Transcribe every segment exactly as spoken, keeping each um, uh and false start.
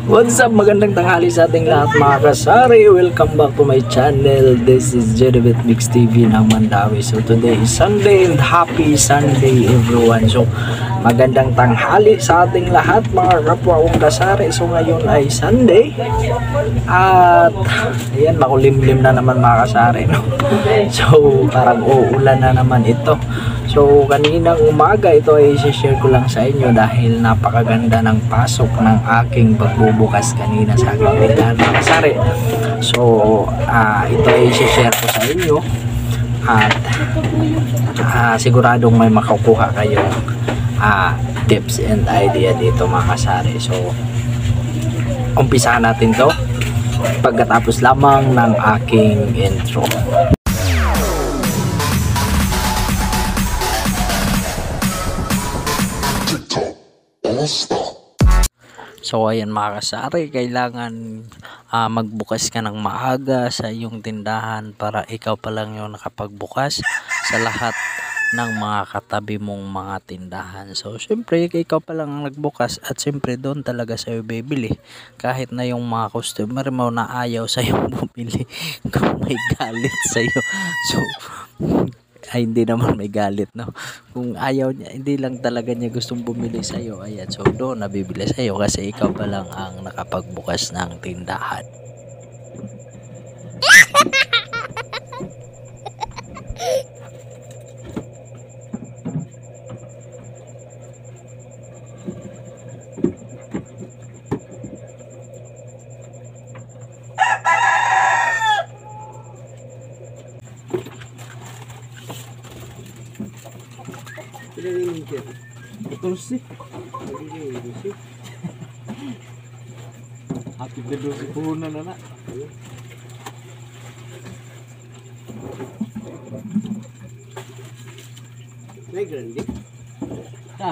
What's up? Magandang tanghali sa ating lahat mga kasari. Welcome back to my channel. This is Jeribet Mix T V ng Mandawi. So today is Sunday and happy Sunday everyone. So magandang tanghali sa ating lahat mga kapwa kong kasari. So ngayon ay Sunday. At ayan, makulimlim na naman mga kasari, no? So parang uulan na naman ito. So kaninang umaga ito ay i-share ko lang sa inyo dahil napakaganda ng pasok ng aking pagbubukas kanina sa aking tindahan mga kasari. So uh, ito ay i-share ko sa inyo at uh, siguradong may makukuha kayong uh, tips and idea dito mga kasari. So umpisahan natin to pagkatapos lamang ng aking intro. So ayan mga kasari, kailangan uh, magbukas ka ng maaga sa iyong tindahan para ikaw pa lang yung nakapagbukas sa lahat ng mga katabi mong mga tindahan. So syempre ikaw pa lang ang nagbukas at syempre doon talaga sa'yo bibili kahit na yung mga customer mo na ayaw sa'yo bumili kung may galit sa'yo. So ay hindi naman may galit, no? Kung ayaw niya, hindi lang talaga niya gustong bumili sa iyo, ayan, so doon nabibili sa iyo kasi ikaw pa lang ang nakapagbukas ng tindahan. Betul sih. Hati gedung si puhunan anak. May grande. Ah.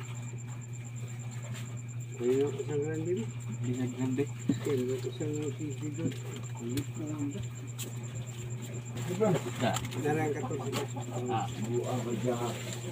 Ayo isang grande. Di na grande. Kaya isang sisi doon. Kulit na lang ba? Diba? Narang ka to. Ah, buwa ba dyan?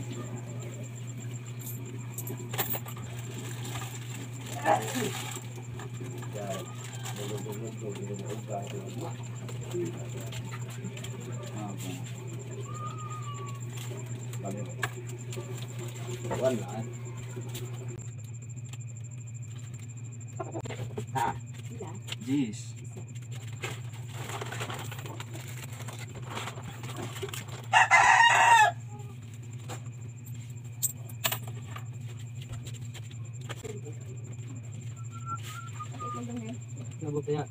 Ah, Jis. Nabot ya.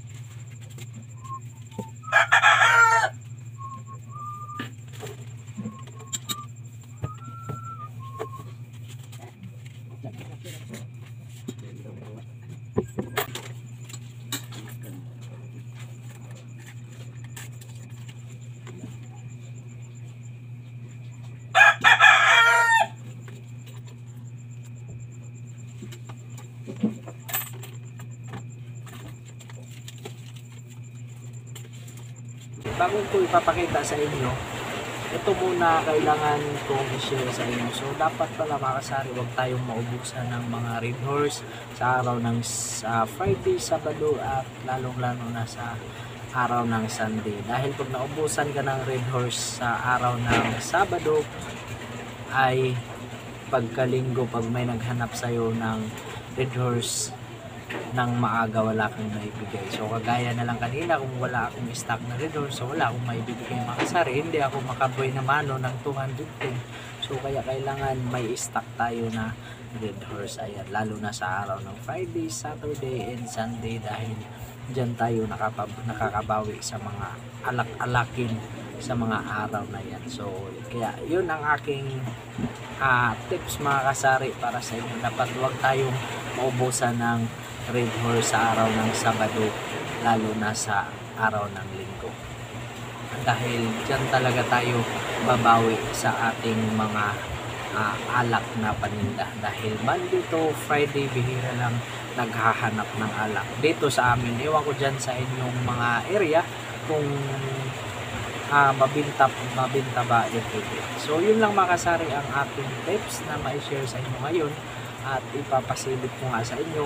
Bago ko ipapakita sa inyo, ito muna kailangan kong i-share sa inyo. So dapat pala mga kasari, huwag tayong maubusan ng mga red horse sa araw ng uh, Friday, Sabado at lalong lalo na sa araw ng Sunday. Dahil pag naubusan ka ng red horse sa araw ng Sabado ay pagkalinggo, pag may naghanap sa'yo ng red horse nang maaga, wala kang maibigay. So kagaya na lang kanina, kung wala akong stock na red horse, so wala akong maibigay mga kasari, hindi ako makaboy na mano ng two hundred ten. So kaya kailangan may stock tayo na red horse, ayan, lalo na sa araw ng Friday, Saturday and Sunday dahil dyan tayo nakapab nakakabawi sa mga alak-alakin sa mga araw na yan. So kaya yun ang aking uh, tips mga kasari para sa inyo. Dapat huwag tayong maubusan ng red horse sa araw ng Sabado, lalo na sa araw ng Linggo, dahil dyan talaga tayo babawi sa ating mga uh, alak na paninda. Dahil Monday to Friday bihira lang naghahanap ng alak dito sa amin. Ewan ko dyan sa inyong mga area kung uh, mabinta, mabinta ba ito. So yun lang mga kasari ang ating tips na ma-share sa inyo ngayon, at ipapasilip ko nga sa inyo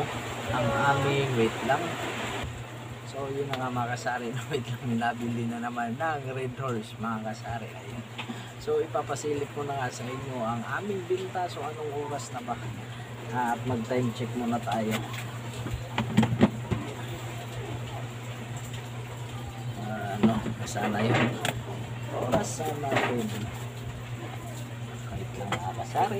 ang aming, wait lang. So yun na nga mga kasari, no, wait lang, nabili na naman ng Red Horse mga kasari. Ayan. So ipapasilip ko na nga sa inyo ang aming binta. So anong oras na ba? Ah, at mag time check muna tayo. Ah, ano, sana yun. Oras sana yun. Kahit lang mga kasari.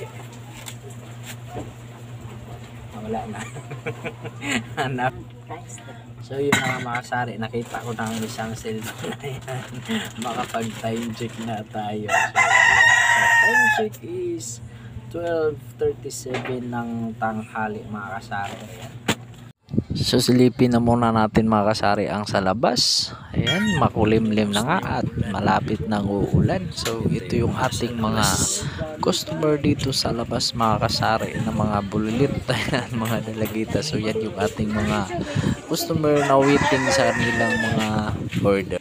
Wala na. Hanap. So yun na mga kasari, nakita ko na ang isang cellphone na yan. Makapag time check na tayo. So, so time check is twelve thirty-seven ng tanghali mga kasari. Ayan. So silipin na muna natin mga kasari ang sa labas. Ayan, makulimlim na nga at malapit nang uulan. So ito yung ating mga customer dito sa labas mga kasari na mga bulilit, mga dalagita. So yan yung ating mga customer na waiting sa kanilang mga order.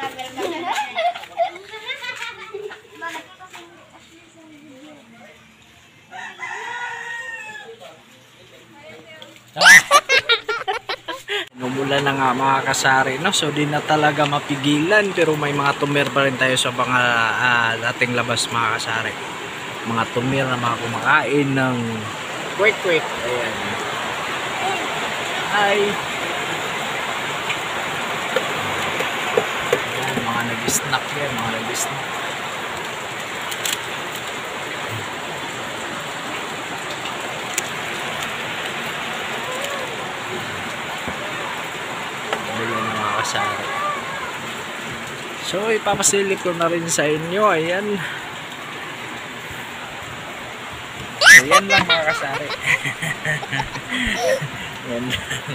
Umulan na nga mga kasari, no? So di na talaga mapigilan, pero may mga tumer pa rin tayo sa mga uh, dating labas mga kasari. Mga tumer na mga kumakain ng quick quick. Ayan. Hi. Ayan, mga nag-snack yan, mga nag-snack. Kasari. So ipapasilip ko na rin sa inyo. Ayan. Ayan lang mga kasari. Ayan.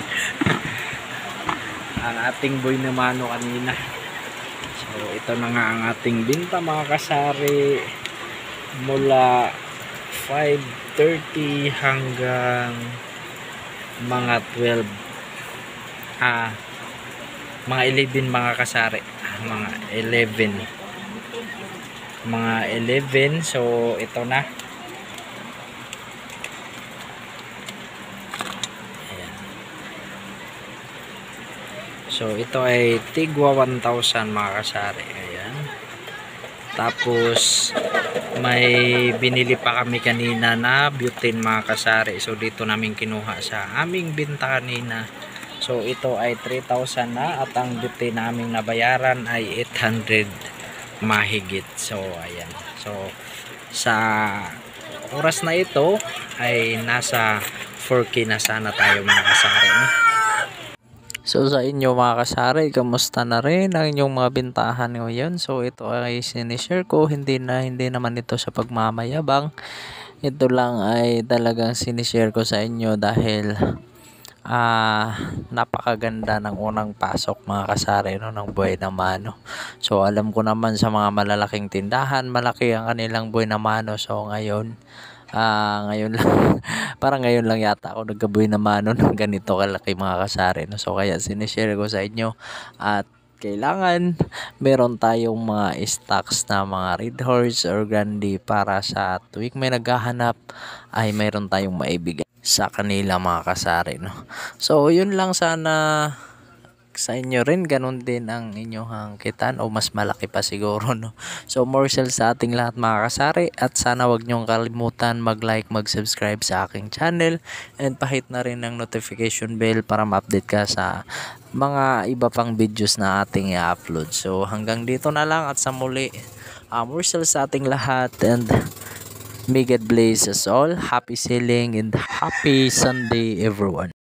Ang ating boy na mano kanina. So ito na nga ang ating binta mga kasari. Mula five thirty hanggang mga twelve. Ah mga eleven mga kasari, mga eleven mga eleven. So ito na. Ayan. So ito ay tigwa one thousand mga kasari. Ayan. Tapos may binili pa kami kanina na butane mga kasari. So dito namin kinuha sa aming binta kanina. So ito ay three thousand na at ang butane naming nabayaran ay eight hundred mahigit. So ayan. So sa oras na ito ay nasa four K na sana tayo mga kasari. So sa inyo mga kasari, kamusta na rin ang inyong mga bintahan ngayon? So ito ay sinishare ko, hindi na hindi naman ito sa pagmamayabang. Ito lang ay talagang sinishare ko sa inyo dahil Ah, napakaganda ng unang pasok mga kasari, no, ng buhay na mano. So alam ko naman sa mga malalaking tindahan, malaki ang kanilang buhay na mano. So ngayon, ah ngayon lang parang ngayon lang yata ako nagkabuhay na mano ng ganito kalaki mga kasari, no. So kaya sinishare ko sa inyo at kailangan meron tayong mga stocks na mga Red Horse or Grande para sa tuwing may naghahanap ay meron tayong maibigay sa kanila mga kasari, no. So yun lang, sana sa inyo rin ganun din ang inyong kitan o mas malaki pa siguro, no. So more sales sa ating lahat mga kasari, at sana wag nyong kalimutan mag-like, mag-subscribe sa aking channel, and pahit na rin ng notification bell para ma-update ka sa mga iba pang videos na ating i-upload. So hanggang dito na lang, at sa muli, uh, more sales sa ating lahat, and may God bless us all. Happy selling and happy Sunday everyone.